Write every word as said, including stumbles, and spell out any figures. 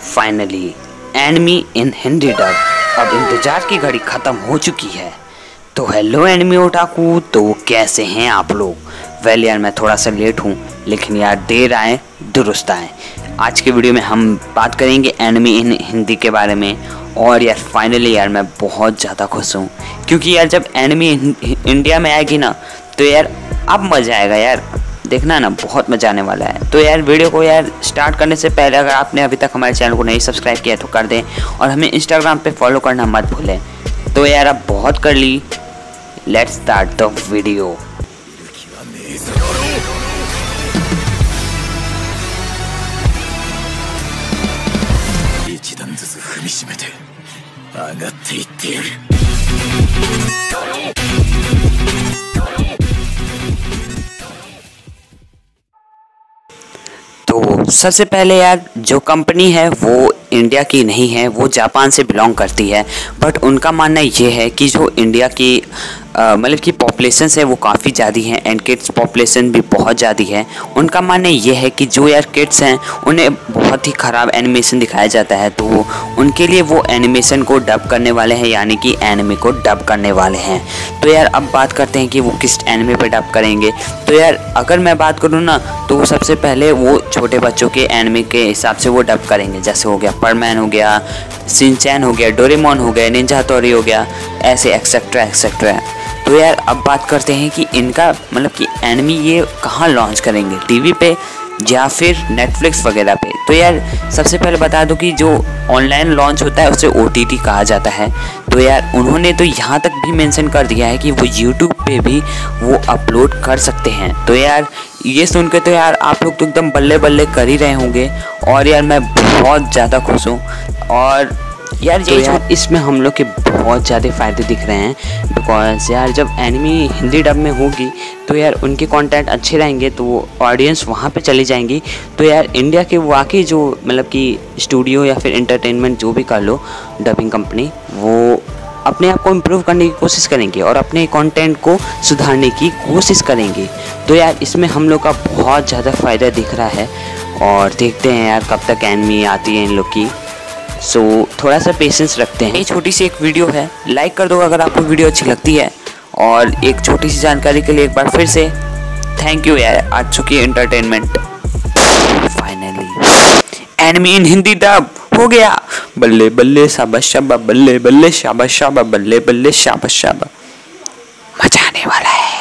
Finally Enemy in Hindi dub. अब इंतजार की घड़ी खत्म हो चुकी है। तो हेलो एनिमी ओटाकू, तो कैसे हैं आप लोग? वेल यार मैं थोड़ा सा लेट हूँ, लेकिन यार देर आए दुरुस्त आए। आज के वीडियो में हम बात करेंगे एनिमी इन हिंदी के बारे में। और यार फाइनली यार मैं बहुत ज़्यादा खुश हूँ, क्योंकि यार जब एनिमी इंडिया में आएगी ना तो यार अब मज़ा आएगा यार, देखना ना, बहुत मज़ा आने वाला है। तो यार वीडियो को यार स्टार्ट करने से पहले अगर आपने अभी तक हमारे चैनल को नहीं सब्सक्राइब किया तो कर दें, और हमें इंस्टाग्राम पे फॉलो करना मत भूलें। तो यार अब बहुत कर ली, लेट्स स्टार्ट द वीडियो। तो सबसे पहले यार जो कंपनी है वो इंडिया की नहीं है, वो जापान से बिलोंग करती है। बट उनका मानना ये है कि जो इंडिया की मतलब की पॉपुलेशन है वो काफ़ी ज़्यादा है, एंड किड्स पॉपुलेशन भी बहुत ज़्यादा है। उनका मानना ये है कि जो यार किड्स हैं उन्हें बहुत ही ख़राब एनिमेशन दिखाया जाता है, तो उनके लिए वो एनिमेशन को डब करने वाले हैं, यानी कि एनिमे को डब करने वाले हैं। तो यार अब बात करते हैं कि वो किस एनिमे पे डब करेंगे। तो यार अगर मैं बात करूँ ना तो वो सबसे पहले वो छोटे बच्चों के एनिमे के हिसाब से वो डब करेंगे, जैसे हो गया परमैन हो गया, शिनचैन हो गया, डोरेमोन हो गया, निंजा हथौड़ी हो गया, ऐसे एक्सेट्रा एक्सेट्रा। तो यार अब बात करते हैं कि इनका मतलब कि एनिमी ये कहाँ लॉन्च करेंगे, टीवी पे या फिर नेटफ्लिक्स वगैरह पे। तो यार सबसे पहले बता दूं कि जो ऑनलाइन लॉन्च होता है उसे ओ टी टी कहा जाता है। तो यार उन्होंने तो यहाँ तक भी मेंशन कर दिया है कि वो यूट्यूब पे भी वो अपलोड कर सकते हैं। तो यार ये सुन के तो यार आप लोग तो एकदम बल्ले बल्ले कर ही रहे होंगे, और यार मैं बहुत ज़्यादा खुश हूँ। और यार ये तो इसमें हम लोग के बहुत ज़्यादा फ़ायदे दिख रहे हैं, बिकॉज यार जब एनिमी हिंदी डब में होगी तो यार उनके कंटेंट अच्छे रहेंगे तो वो ऑडियंस वहाँ पे चली जाएंगी। तो यार इंडिया के वाकई जो मतलब कि स्टूडियो या फिर एंटरटेनमेंट जो भी कर लो डबिंग कंपनी, वो अपने आप को इम्प्रूव करने की कोशिश करेंगे और अपने कंटेंट को सुधारने की कोशिश करेंगे। तो यार इसमें हम लोग का बहुत ज़्यादा फ़ायदा दिख रहा है, और देखते हैं यार कब तक एनिमी आती है इन लोग की। सो so, थोड़ा सा पेशेंस रखते हैं। ये छोटी सी एक वीडियो है, लाइक कर दो अगर आपको वीडियो अच्छी लगती है। और एक छोटी सी जानकारी के लिए एक बार फिर से थैंक यू यार, आज चुकी है entertainment. Finally Enemy in Hindi dub हो गया। बल्ले बल्ले शाबाश शाबाश, बल्ले बल्ले शाबाश शाबाश, बल्ले बल्ले शाबाश शाबाश, मजा आने वाला है।